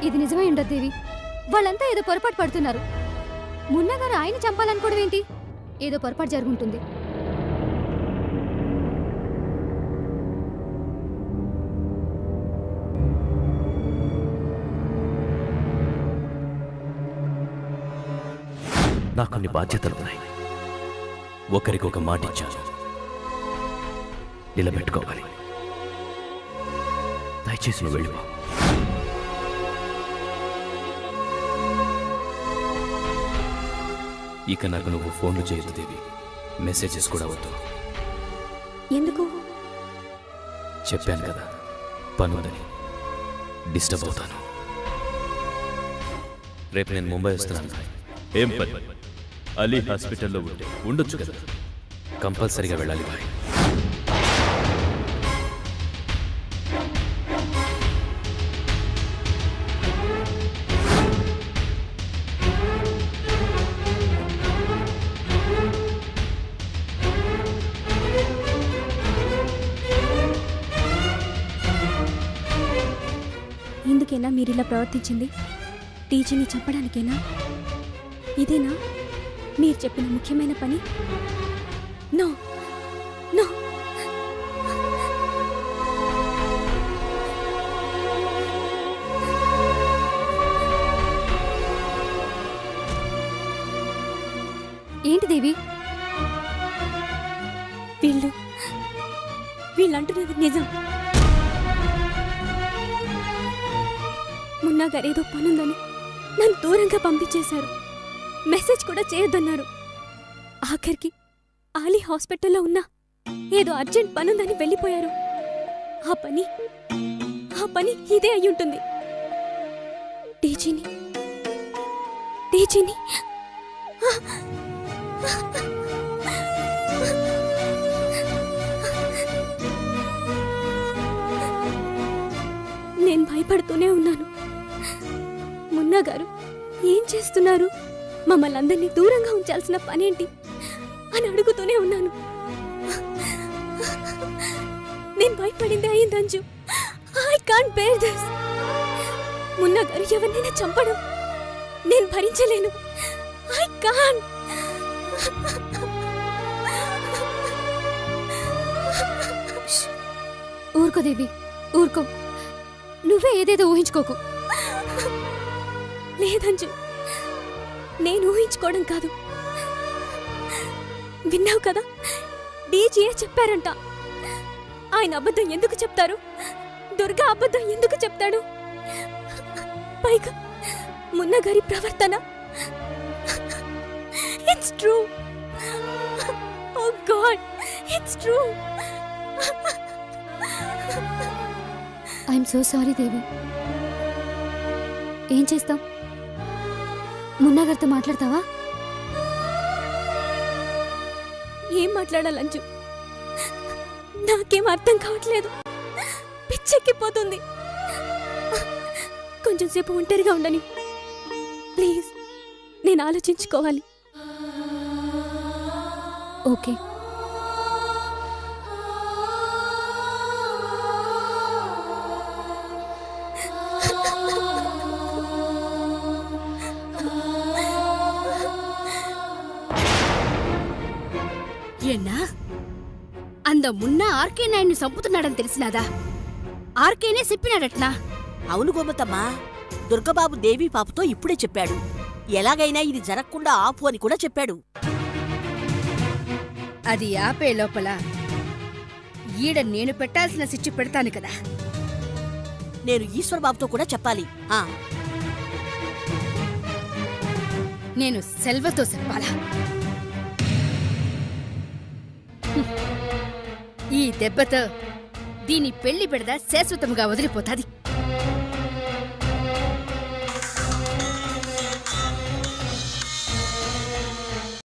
ఇది నిజమై ఉండదు దేవి. వాళ్ళంతా ఏదో పొరపాటు పడుతున్నారు. మున్నగారు ఆయన చంపాలనుకోవడం ఏంటి? ఏదో పొరపాటు జరుగుంటుంది. నాకు కొన్ని బాధ్యతలున్నాయి. ఒకరికొక మాట ఇచ్చాను, నిలబెట్టుకోవాలి. దయచేసి నువ్వు వెళ్ళిపో. ఇక నాకు నువ్వు ఫోన్లు చేయొద్దు దేవి, మెసేజెస్ కూడా వద్దు. ఎందుకు? చెప్పాను కదా, పనుందని. డిస్టర్బ్ అవుతాను. రేపు నేను ముంబై వస్తున్నాను. ఏం పని? అలీ హాస్పిటల్లో ఉండొచ్చు కదా. కంపల్సరీగా వెళ్ళాలి బాయ్. ఎందుకైనా మీరిలా ప్రవర్తించింది? టీచర్ని చంపడానికేనా? ఇదేనా మీరు చెప్పిన ముఖ్యమైన పని? No no. ఏంటి దేవి? వీళ్ళంటున్నది నిజం. మున్నా గారేదో పనుందని నన్ను దూరంగా పంపించేశారు. మెసేజ్ కూడా చేయొద్దన్నారు. ఆఖరికి ఆలీ హాస్పిటల్లో ఉన్నా ఏదో అర్జెంట్ పనుందని వెళ్ళిపోయారు. ఆ పని ఇదే అయ్యుంటుంది. టీజీని నేను భయపడుతూనే ఉన్నాను. మున్నా గారు ఏం చేస్తున్నారు? మమ్మల్ని అందరినీ దూరంగా ఉంచాల్సిన పనేంటి అని అడుగుతూనే ఉన్నాను. నేను భయపడింది అయింది Anju. I can't bear this. Munna గారు ఎవరినైనా చంపడం నేను భరించలేను. I can't. ఊరుకో దేవి, ఊరుకో. నువ్వే ఏదేదో ఊహించుకోకు. లేదంజు, నేను ఊహించుకోవడం కాదు. విన్నావు కదా, డీజీఏ చెప్పారంట. ఆయన అబద్ధం ఎందుకు చెప్తారు? దుర్గా అబద్ధం ఎందుకు చెప్తాడు? పైగా మున్నా గారి ప్రవర్తన it's true. Oh God, it's true. I'm so sorry Devi. ఏం చేస్తాం? మున్నా గారితో మాట్లాడతావా? ఏం మాట్లాడాలంజు? నాకేం అర్థం కావట్లేదు. పిచ్చెక్కిపోతుంది. కొంచెం సేపు ఒంటరిగా ఉండని ప్లీజ్. నేను ఆలోచించుకోవాలి. ఓకే. ఏన్నా అంద మున్నా ఆర్కే నాయుడిని చంపుతున్నాడని తెలిసినాదా? ఆర్కేనే చెప్పినాడట్నా? అవును గోమతమ్మా, దుర్గబాబు దేవి పాపతో ఇప్పుడే చెప్పాడు. ఎలాగైనా ఇది జరగకుండా ఆపు అని కూడా చెప్పాడు. అది ఆపే లోపల ఈడ నేను పెట్టాల్సిన శిక్ష పెడతాను కదా. నేను ఈశ్వర్బాబుతో కూడా చెప్పాలి. నేను సెల్వతో చెప్పాలా? ఈ దెబ్బతో దీని పెళ్లి పెడదా శాశ్వతంగా వదిలిపోతాది.